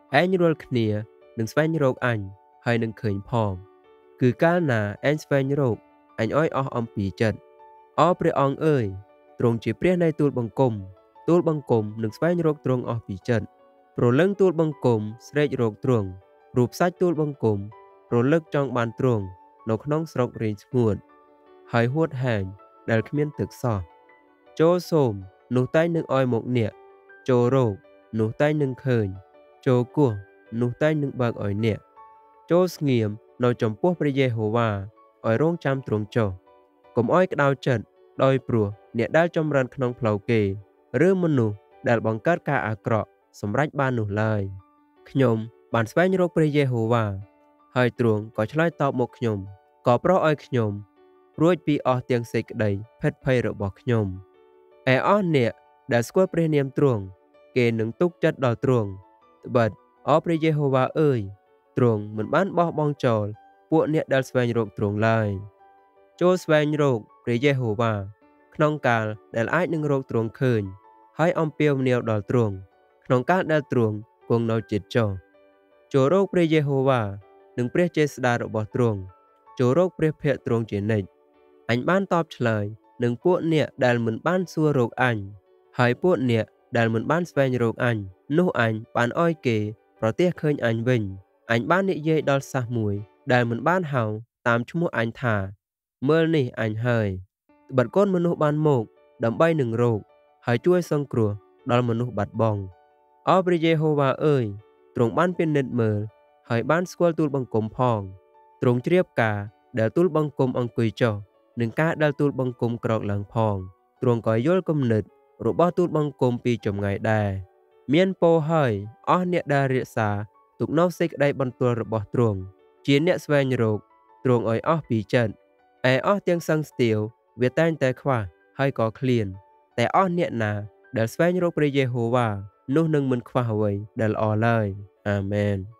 anh rùa khnia nâng svanh rộp anh hay nâng khởi phong cứ cá nà anh svanh rộp anh oi ông pì chật ó pre ong ơi trông chỉ pre này tuột bằng cùm nâng svanh rộp trông pì chật pro lưng tuột bằng cùm srech rộp trông rụp sách tuột bằng cùm pro lức trong bàn trông nọc nong srok rình nguồn hay huốt hàng đal khmiên thực sọ chỗ xồm nụ tay nâng oi một nịa chỗ rộp nụ tay nâng khởi chỗ cuồng nụ tay nâng bạc ỏi nịa chỗ nghiêm nói trong quốcព្រះយេហូវ៉ាឲ្យរងចាំទ្រង់ចុះកុំឲ្យក្តៅចិត្តដោយព្រោះអ្នកដែលចម្រើនក្នុងផ្លូវគេឬមនុស្សដែលបង្កើតការអាក្រក់សម្រេចបាននោះឡើយខ្ញុំបានស្វែងរកព្រះយេហូវ៉ាហើយទ្រង់ក៏ឆ្លើយតបមកខ្ញុំក៏ប្រោសឲ្យខ្ញុំរួចពីអស់ទាំងសេចក្តីភេទភ័យរបស់ខ្ញុំឯអស់អ្នកដែលស្គាល់ព្រះនាមទ្រង់គេនឹងទុកចិត្តដល់ទ្រង់ត្បិតអព្រះយេហូវ៉ាអើយទ្រង់មិនបានបោះបង់ចោលពួកអ្នកដែលស្វែងរកទ្រង់ឡើយចូលស្វែងរកព្រះយេហូវ៉ាក្នុងកាលដែលអាចនឹងរកទ្រង់ឃើញហើយអំពាវនាវដល់ទ្រង់ក្នុងកាលដែលទ្រង់គង់នៅជិតចុះចូលរកព្រះយេហូវ៉ានិងព្រះចេស្តារបស់ទ្រង់ចូលរកព្រះភ័ក្ត្រទ្រង់ជានិច្ចអញបានតបឆ្លើយនឹងពួកអ្នកដែលមិនបានសួររកអញហើយពួកអ្នកដែលមិនបានស្វែងរកអញនោះអញបានឲ្យគេប្រទះឃើញអញវិញអញបាននិយាយដល់សាសមួយដែលមិនបានហៅតាមឈ្មោះអញថាមើលនេះអញហើយត្បិតកូនមនុស្សបានមកដើម្បីនឹងរកហើយជួយសង្គ្រោះដល់មនុស្សបាត់បង់អោព្រះយេហូវ៉ាអើយទ្រង់បានពិនិត្យមើលហើយបានស្គាល់ទូលបង្គំផងទ្រង់ជ្រាបការដែលទូលបង្គំអង្គុយចុះនិងការដែលទូលបង្គំក្រោកឡើងផងទ្រង់ក៏យល់គំនិតរបស់ទូលបង្គំពីចម្ងាយដែរមានពោហើយអស់អ្នកដែលរក្សាទុកនៅសេចក្តីបន្ទាល់របស់ទ្រង់ជាអ្នកស្វែងរកទ្រង់ឲ្យអស់ពីចិត្តឯអស់ទាំងសង្ឃស្ទាវវាតែងតែខ្វះហើយក៏ឃ្លានតែអស់អ្នកណាដែលស្វែងរកព្រះយេហូវ៉ានោះនឹងមិនខ្វះអ្វីដែលល្អឡើយអាមែន